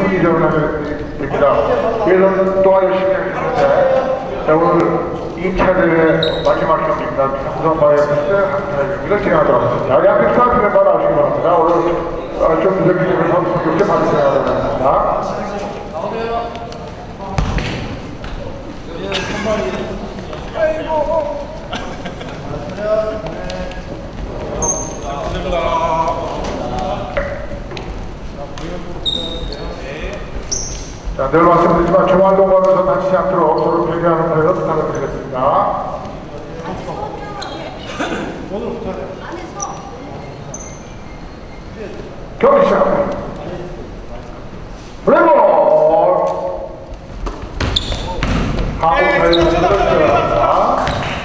문의점을 하면 됩니다. 예선 또한 열심히 하겠습니다. 자, 오늘 2차 대회 마지막 경기입니다. 삼성바이오스 한타의 경기를 진행하도록 하겠습니다. 양팀 스타트 멤버 나오시기 바랍니다. 오늘 좀 늦게 선수 교체 받으셔야 됩니다. 자, 늘 말씀드리지만 중앙동반에서 다치지 않도록 서로 배려하는 대로 부탁드리겠습니다. 경기 시작! 블랙볼! 하프타임을 들어갑니다.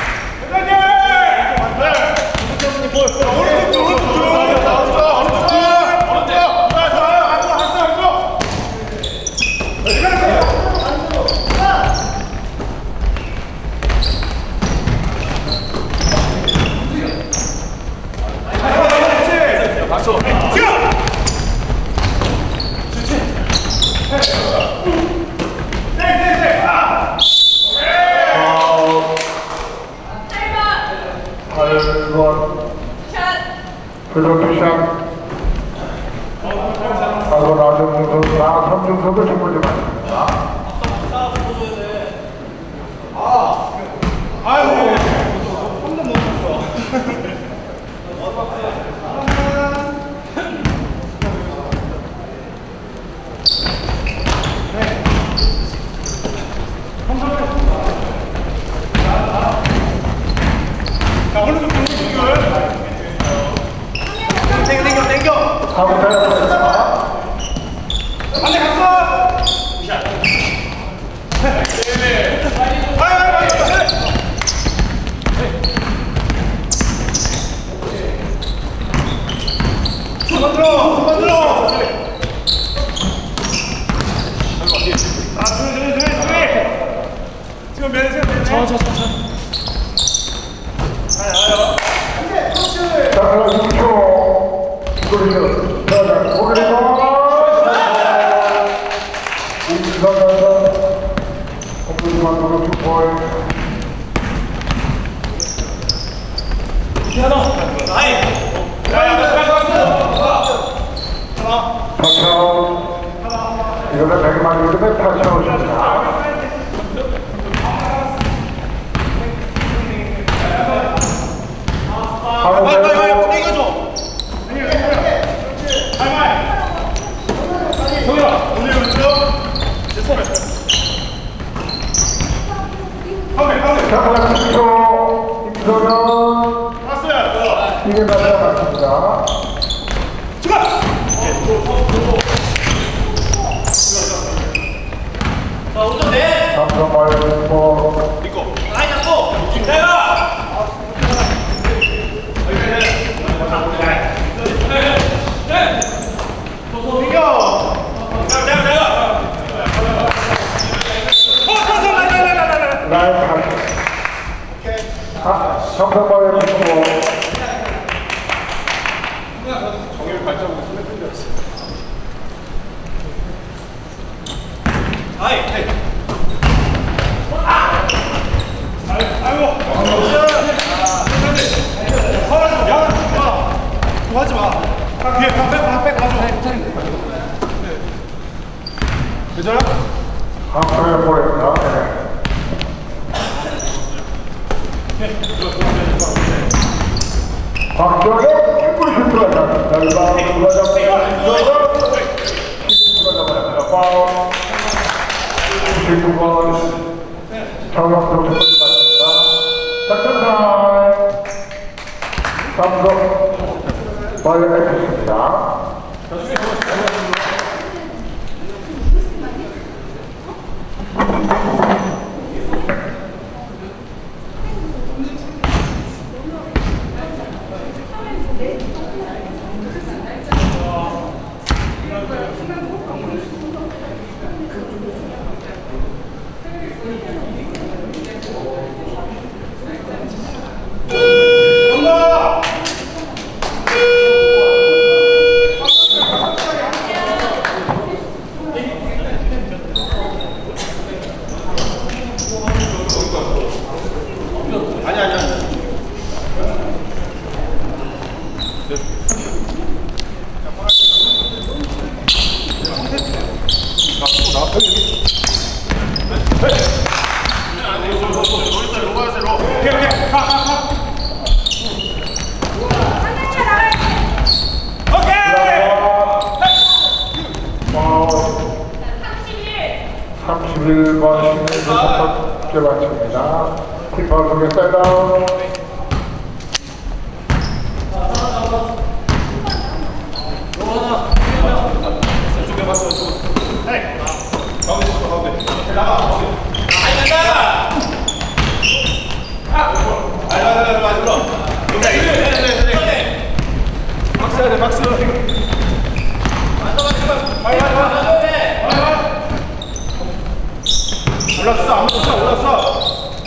표정투샷 하고 나정준 선수, 삼중 선수 정말 좀 많습니다. 아이고 혼자 못 쳤어. 자, 오늘 좀 땡겨. 안돼 갔어. 만들어. 지금 몇 세? 자, 6초. 이거를 자, 오늘도 이기사가 컴퓨터만 도로 2포인트. 타차운. 이거는 100만 유럽의 타차운입니다. 자, 10초. 임성현. 이게 나타났습니다. 자, 오전 내. 삼성바이오스 믿고. 라인 잡고. 내가. 삼성바이오스 정일 발자국에 손에 뜯겼어. 하지 마. 백 가져. 괜찮아? 한편에 보냅니다. 박정혁 김구리 슈트가 잡습니다. 누가 잡습니다. 파울. 19번 정혁 선수 맞습니다. 작전 타임. 삼성 바이오엑스입니다. 31번 신민수 첫 번째 반칙입니다. 팀파울 속에 사이드아웃. 박스 해야 돼, 박스. 올랐어, 아무도 없어, 올랐어.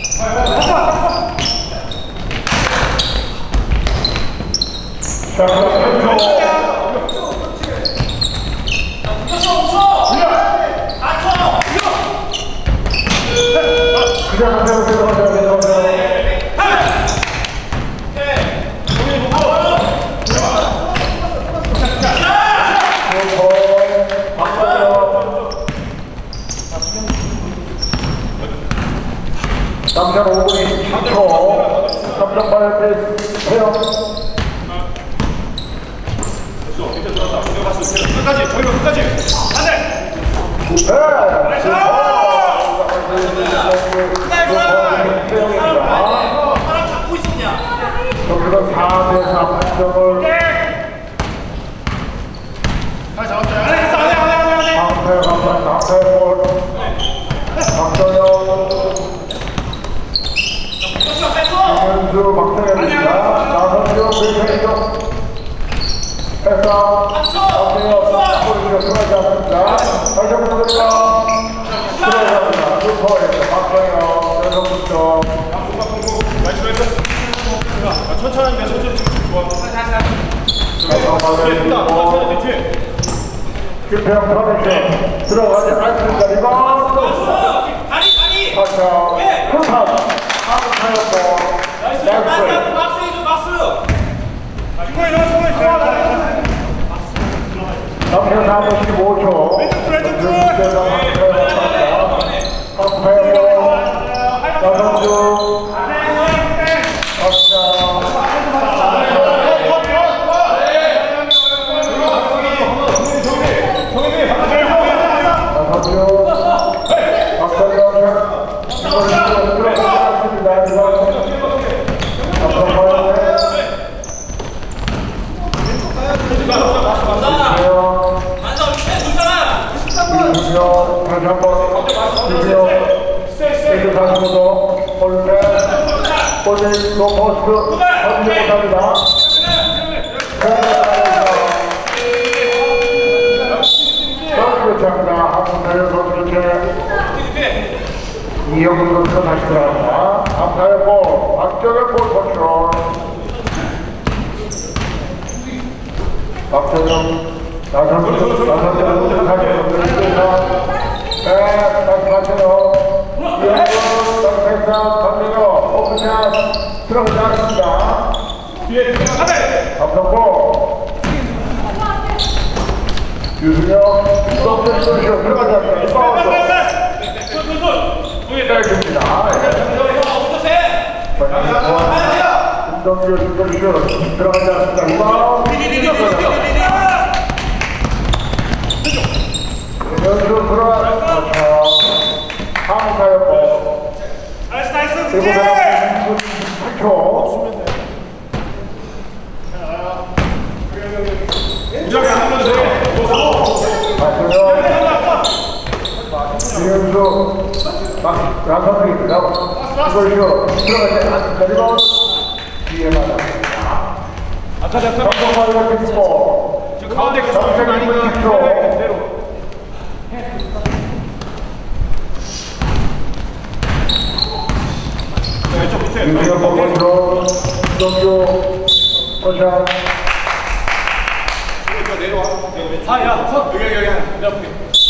남자 5분 23초 3점 파이어 페이스 태영. 끝까지, 저희가 끝까지. 안 돼. 사람 잡고 있었냐? 여기서 4대4 판정을 잡았어요. 안 돼. 박태영 감사합니다. 박태영 박정현 김현수 박태영입니다. 나선주 배정이죠. 패스 박태영 골을 들어가지 않습니다. 다시 한번 들어갑니다. 들어갑니다. 슈퍼에서 박태영 연속득점. 천천히 해, 천천히 좋아. 김태형 터널쇼 들어가지 않습니다. 리바운드 다리. 박태영 풀탑 한번하였고 박스 해줘, 박스. 남편 45초 박태영 나선주 다시 한번 주세요. 세트 다시 보도 볼펜 볼펜 로포스트 던지지 못합니다. 서브입니다. 한분타의 선수인데 이영훈 선수가 다시 들어갑니다. 한타의 볼 박정현 볼 컨트롤 박정현 나선주 다시 맞춰요. 이영훈 덩패스 던지고 오픈샷 들어가지 않습니다. 앞선고 유승혁 덩패스 슛 들어가지 않습니다. 리바운드 빼줍니다. 김동규 슛 들어가지 않습니다. 리바운드 연수 들어왔습니다. 한타였고 나이스, 그리고 8초 무작위 안 하면 돼. 맞고요. 유현수 양선수입니다. 이걸 들어가지 않습니다. 리바운드 뒤에 맞았습니다. 아까 정성파이가 pit볼 지금 가운데 정색이 10초 그대로. 왼쪽 밑에. 유승혁 버건으로 김동규 포샷 내려와. 야, 컷. 여기 내 앞에.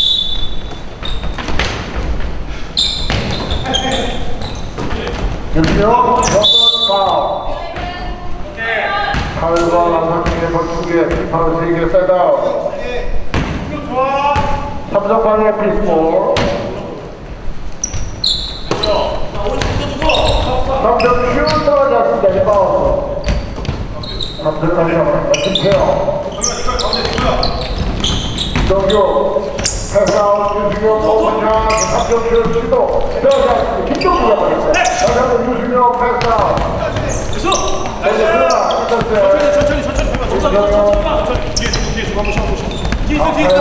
유승혁 파울. 팔과 남상민의 벌 2개, 파울 3개 셋아웃. 좋아. 삼성판의 피스볼. 삼성 슛 떨어지 않습니다. 리바운드. 들어가지 않습니다. 김태형. 김동규 패스아웃 유승용 원샷 3점 시도 들어갔습니다. 김종규가 받았어요. 다시 한번 유승용 패스아웃. 천천히 뒤에 주고 한번 쉬어 뒤에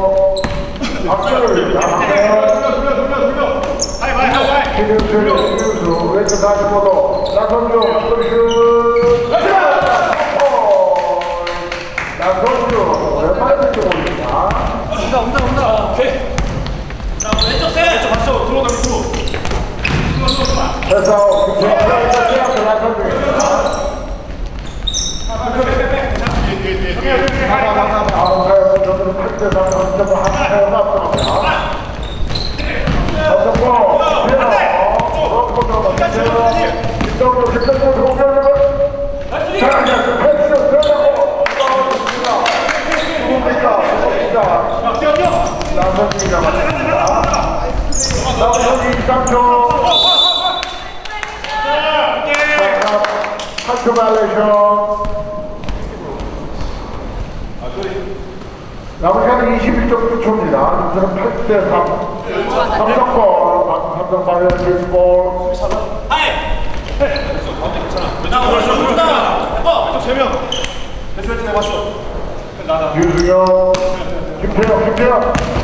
박수를 돌려 하이 김윤수 왼쪽 다시 보도 나선주 슛 나선주 왼발 쪽입니다. 온다 오케이 자, 왼쪽 세. 왼쪽 봤어 들어오다 밑으로 그래서 나선주입니다. 아무가요 저들은 8대3 점을 한 차례 앞서갑니다. 나선이가 맞습니다. 나선이 3초. 8초 발레이션. 남은 시간은 21.9초입니다. 남자는 8대3. 삼성볼, 삼성 바이오스 볼. 하이. 나 오른쪽 해봐. 왼쪽 3명 대충 해봤어 유승현, 김태형.